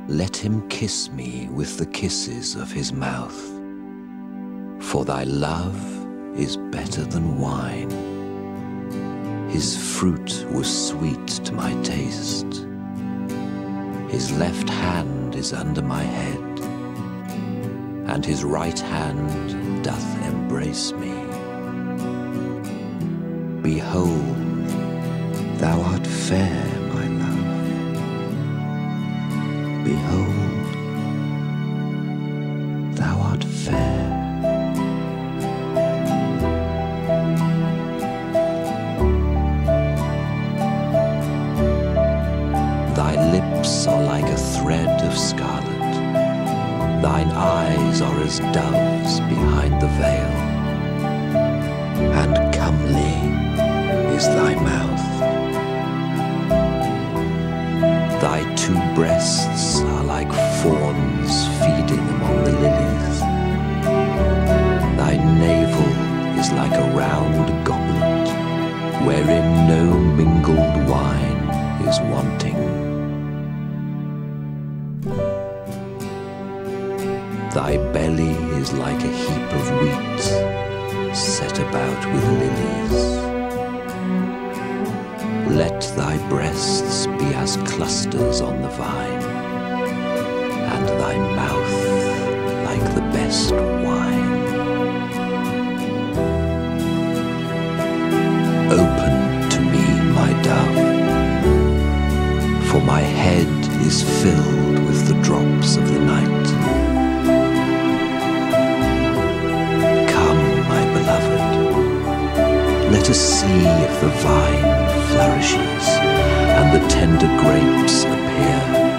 Let him kiss me with the kisses of his mouth, for thy love is better than wine. His fruit was sweet to my taste. His left hand is under my head, and his right hand doth embrace me. Behold, thou art fair, my love. Behold, thou art fair. Thy lips are like a thread of scarlet. Thine eyes are as doves behind the veil. And comely is thy mouth. Thy two breasts are like fawns feeding among the lilies. Thy navel is like a round goblet, wherein no mingled wine is wanting. Thy belly is like a heap of wheat, set about with lilies. Let thy breasts be as clusters on the vine, and thy mouth like the best wine. Open to me, my dove, for my head is filled with the drops of the night. Let us see if the vine flourishes and the tender grapes appear.